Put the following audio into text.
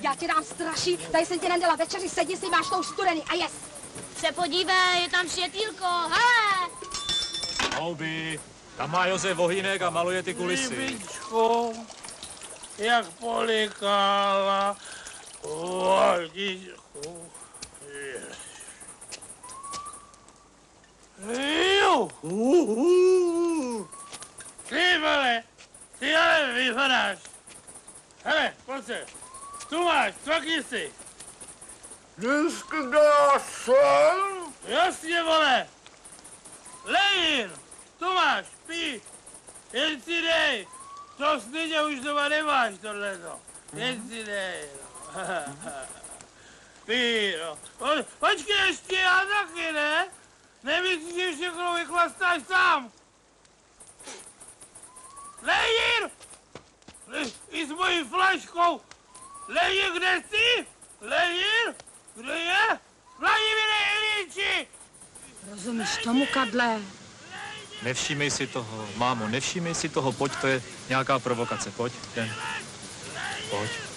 Já ti dám straší, tady jsem ti nedala večeři, sedni si, máš tou studený a jest. Se podívej, je tam světýlko, hele! Houby, tam má Josef ohýnek a maluje ty kulisy. Libičku, jak polikala, vodičku. Ty vole, ty ale vypadáš. Hele, pojď se, tu máš, cvakni si. Dneska dá jsem. Jasně, vole. Lejin, tu máš, pí. Jen si dej. To stejně už doma nemáš tohleto. Jen si dej. Pí, no. Počkej ještě, já taky, ne? Nemyslíš, že všechno vychlastáš sám? Lejin! I s mojí flaškou. Lejin, kde jsi? Lejin? Kde je? Vladimíre Ilíči! Rozumíš tomu, Kadle? Nevšímej si toho, mámo, nevšímej si toho, pojď, to je nějaká provokace, pojď, jdem. Pojď.